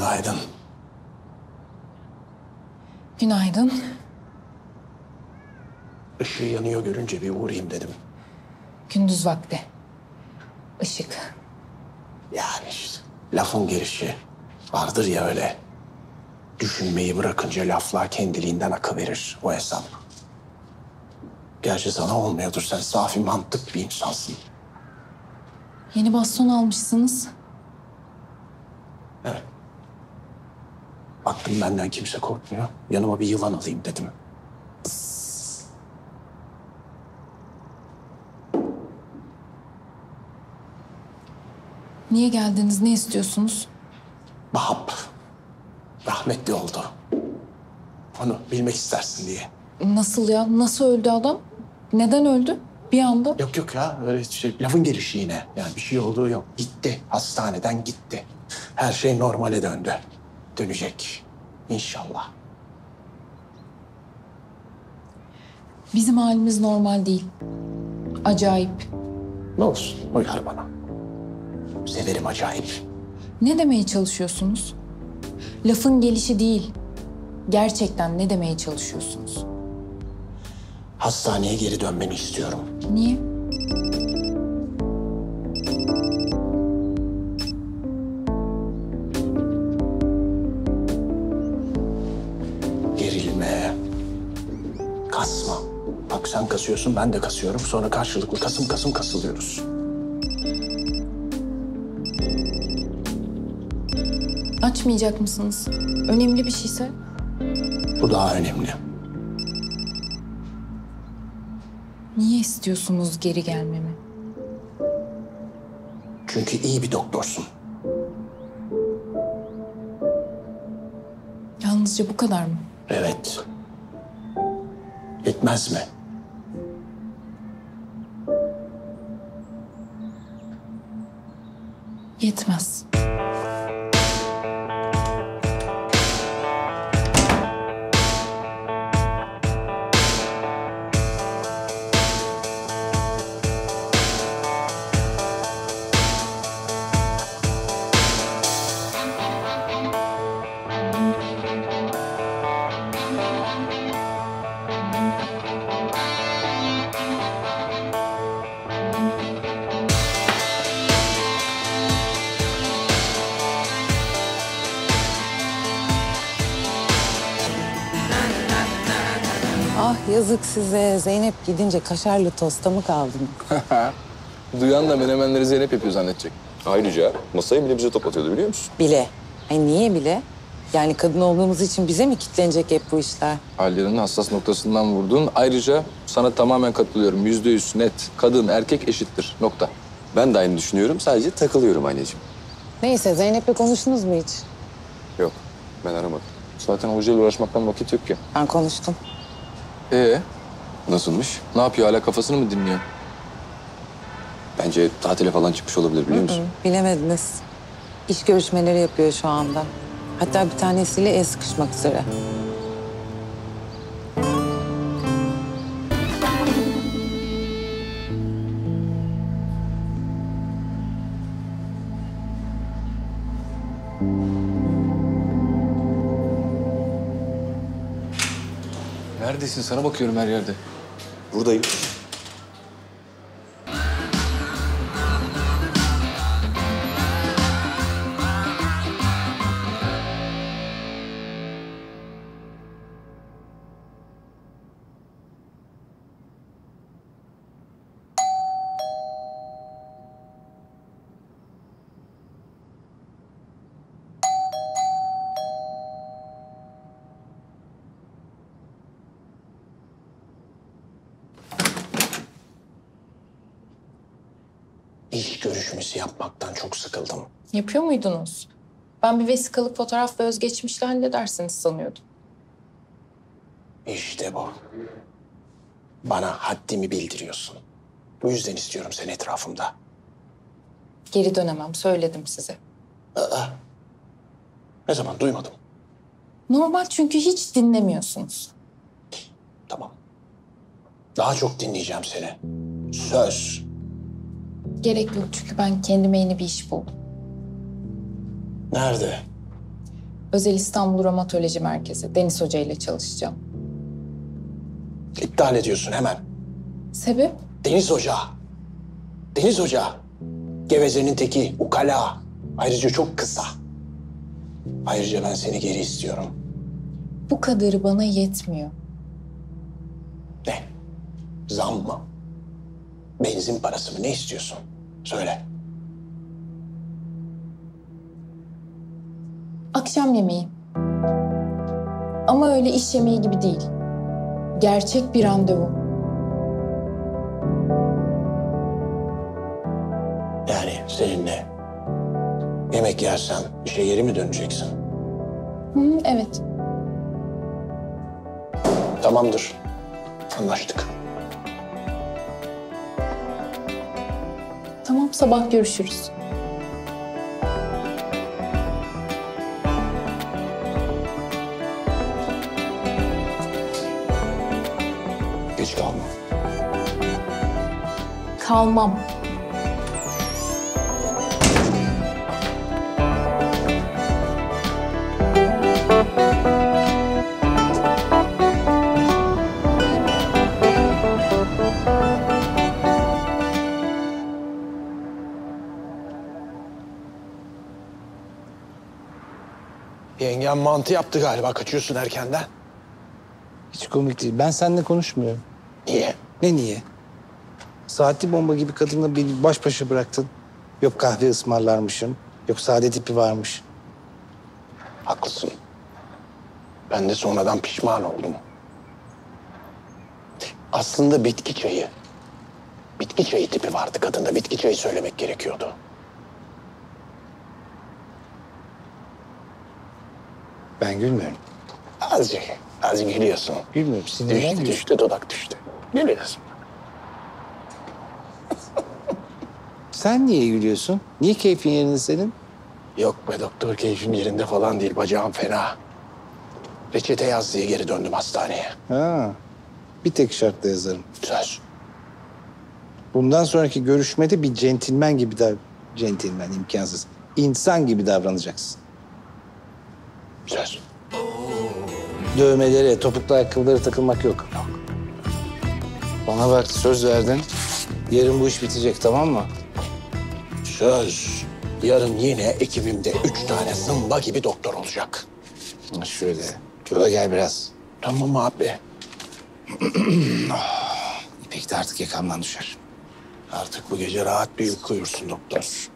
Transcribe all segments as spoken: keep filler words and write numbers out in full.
Günaydın. Günaydın. Işığı yanıyor görünce bir uğrayayım dedim. Gündüz vakti. Işık. Yani işte lafın gelişi. Vardır ya öyle. Düşünmeyi bırakınca laflar kendiliğinden akıverir, o hesap. Gerçi sana olmuyordur, sen safi mantık bir insansın. Yeni baston almışsınız. Evet. Baktım benden kimse korkmuyor. Yanıma bir yılan alayım dedim. Niye geldiniz, ne istiyorsunuz? Vahap rahmetli oldu. Onu bilmek istersin diye. Nasıl ya? Nasıl öldü adam? Neden öldü? Bir anda. Yok yok ya, öyle şey, lafın gelişi yine. Yani bir şey olduğu yok. Gitti, hastaneden gitti. Her şey normale döndü. Dönecek İnşallah. Bizim halimiz normal değil. Acayip. Ne olsun, uyar bana. Severim acayip. Ne demeye çalışıyorsunuz? Lafın gelişi değil. Gerçekten ne demeye çalışıyorsunuz? Hastaneye geri dönmeni istiyorum. Niye? Gerilme. Kasma. Bak sen kasıyorsun, ben de kasıyorum. Sonra karşılıklı kasım kasım kasılıyoruz. Açmayacak mısınız? Önemli bir şeyse. Bu daha önemli. Niye istiyorsunuz geri gelmemi? Çünkü iyi bir doktorsun. Yalnızca bu kadar mı? Evet. Yetmez mi? Yetmez. Ah yazık size. Zeynep gidince kaşarlı tosta mı kaldın? Duyan da menemenleri Zeynep yapıyor zannedecek. Ayrıca masayı bile bize toplatıyordu biliyor musun? Bile. Ay niye bile? Yani kadın olduğumuz için bize mi kitlenecek hep bu işler? Hallerinin hassas noktasından vurdun. Ayrıca sana tamamen katılıyorum. Yüzde yüz net. Kadın, erkek eşittir. Nokta. Ben de aynı düşünüyorum. Sadece takılıyorum anneciğim. Neyse Zeynep'le konuştunuz mu hiç? Yok, ben aramadım. Zaten hocayla uğraşmaktan vakit yok ki. Ben konuştum. Ee, Nasılmış? ne yapıyor? Hala kafasını mı dinliyor? Bence tatile falan çıkmış olabilir biliyor musun? Bilemediniz. İş görüşmeleri yapıyor şu anda. Hatta bir tanesiyle el sıkışmak üzere. Neredesin? Sana bakıyorum her yerde. Buradayım. İlk görüşmesi yapmaktan çok sıkıldım. Yapıyor muydunuz? Ben bir vesikalık fotoğraf ve özgeçmişle halledersiniz sanıyordum. İşte bu. Bana haddimi bildiriyorsun. Bu yüzden istiyorum seni etrafımda. Geri dönemem, söyledim size. Aa, ne zaman duymadım. Normal çünkü hiç dinlemiyorsunuz. Tamam. Daha çok dinleyeceğim seni. Söz. Gerek yok çünkü ben kendime yeni bir iş buldum. Nerede? Özel İstanbul Romatoloji Merkezi. Deniz Hoca ile çalışacağım. İptal ediyorsun hemen. Sebep? Deniz Hoca. Deniz Hoca. Gevezenin teki, ukala. Ayrıca çok kısa. Ayrıca ben seni geri istiyorum. Bu kadarı bana yetmiyor. Ne? Zam mı? Benzin parası mı? Ne istiyorsun? Söyle. Akşam yemeği. Ama öyle iş yemeği gibi değil. Gerçek bir randevu. Yani seninle yemek yersem işe geri mi döneceksin? Hı, evet. Tamamdır. Anlaştık. Tamam, sabah görüşürüz. Geç kalma. Kalmam. Yengem mantı yaptı galiba. Kaçıyorsun erkenden. Hiç komik değil. Ben seninle konuşmuyorum. Niye? Ne niye? Saatli bomba gibi kadınla beni baş başa bıraktın. Yok kahve ısmarlarmışım. Yok sade tipi varmış. Haklısın. Ben de sonradan pişman oldum. Aslında bitki çayı. Bitki çayı tipi vardı kadında. Bitki çayı söylemek gerekiyordu. Ben gülmüyorum. Azıcık, azıcık gülüyorsun. Gülmüyorum. Sinirden Düştü, gülüyorum. düştü, dudak düştü. Gülüyorsun. Sen niye gülüyorsun? Niye keyfin yerinde senin? Yok be doktor, keyfim yerinde falan değil. Bacağım fena. Reçete yaz diye geri döndüm hastaneye. Ha. Bir tek şartla yazarım. Söz. Bundan sonraki görüşmede bir centilmen gibi dav... Centilmen imkansız. İnsan gibi davranacaksın. Söz. Dövmelere, topuklu ayakkabılara takılmak yok. Yok. Bana bak söz verdin. Yarın bu iş bitecek tamam mı? Söz. Yarın yine ekibimde üç tane zımba gibi doktor olacak. Ha, Şöyle. Şöyle gel biraz. Tamam abi. İpek de artık yakamdan düşer. Artık bu gece rahat bir uyku uyursun doktor.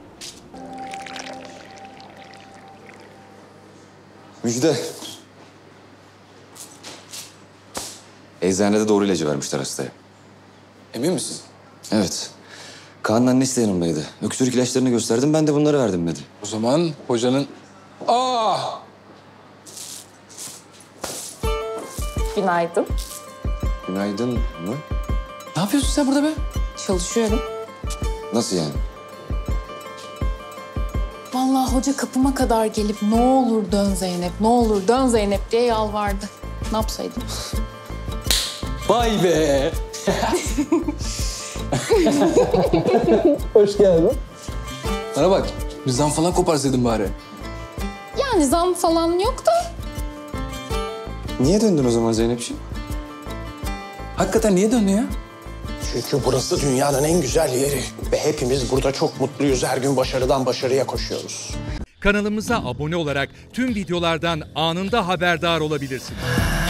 Müjde. Eczanede doğru ilacı vermişler hastaya. Emin misin? Evet. Kaan'ın annesi de yanımdaydı. Öksürük ilaçlarını gösterdim, ben de bunları verdim dedi. O zaman hocanın... Aa! Günaydın. Günaydın mı? Ne yapıyorsun sen burada be? Çalışıyorum. Nasıl yani? Vallahi hoca kapıma kadar gelip ne olur dön Zeynep, ne olur dön Zeynep diye yalvardı. Ne yapsaydım? Vay be! Hoş geldin. Bana bak, bizden falan koparsaydın bari. Yani zam falan yok da. Niye döndün o zaman Zeynepciğim? Hakikaten niye döndün ya? Çünkü burası dünyanın en güzel yeri. Ve hepimiz burada çok mutluyuz. Her gün başarıdan başarıya koşuyoruz. Kanalımıza abone olarak tüm videolardan anında haberdar olabilirsiniz.